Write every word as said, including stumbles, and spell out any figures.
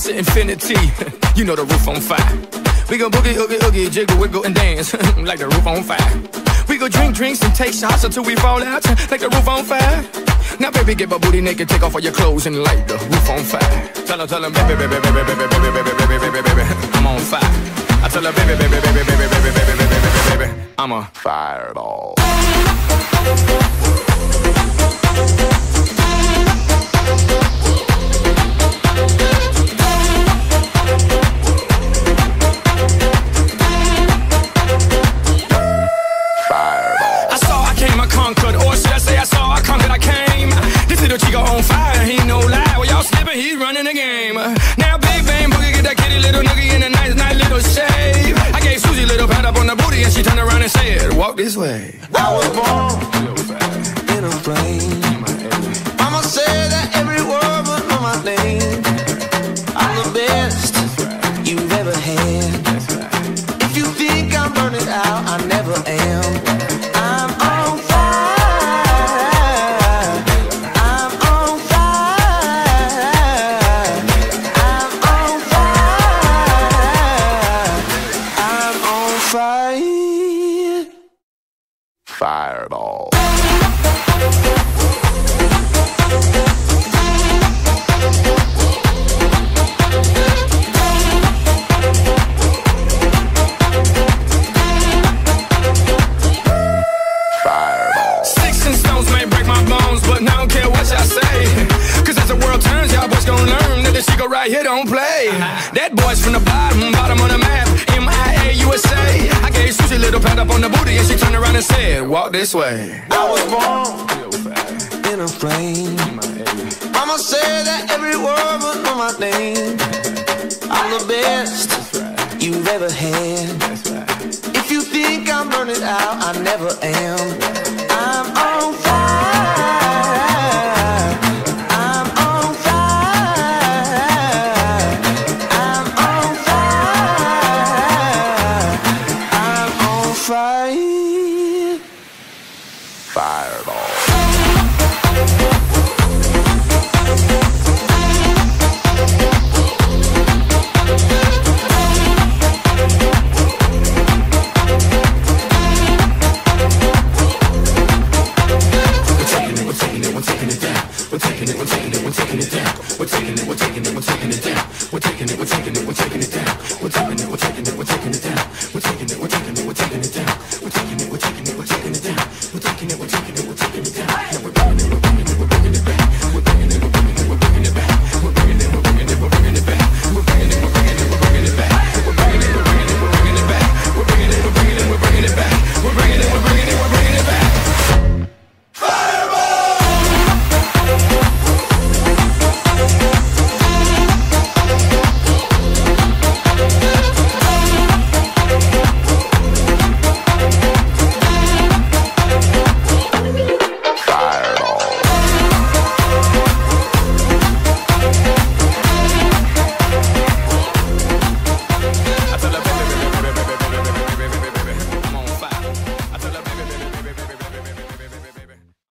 to infinity. You know the roof on fire. We go boogie, oogie, oogie, jiggle, wiggle, and dance like the roof on fire. We go drink drinks and take shots until we fall out like the roof on fire. Now baby, get my booty naked, take off all your clothes and light the roof on fire. Tell her, tell her, baby, baby, baby, baby, baby, baby, baby, baby, baby, I'm on fire. I tell her, baby, baby, baby, baby, baby, baby, baby, baby, baby, I'm a fireball. Chico on fire, he no lie. Well, y'all slipping, he's running the game. Now big bang boogie, get that kitty little noogie in a nice, nice little shave. I gave Susie a little pat up on the booty and she turned around and said, walk this way. I was born in a plane. Mama said that every word would know my name. I'm the best you've ever had. If you think I'm burning out, I never am. I'm on fire. Fireball. Fireball. Sticks and stones may break my bones, but I don't care what y'all say. Cause as the world turns, y'all boys gon' learn that this Chico right here don't play. That boy's from the bottom, bottom of the map, M I A U S A. I gave Susie a little pat up on the booty and she turned around and said, walk this way. I was born in a plane. Mama said that every word would know my name. I'm the best you've ever had. If you think I'm burning out, I never am. I'm on fire. I'm on fire. I'm on fire. I'm on fire. Fireball. We're taking it, we're taking it, we're taking it down. We're taking it, we're taking it, we're taking it down. We're taking it, we're taking it.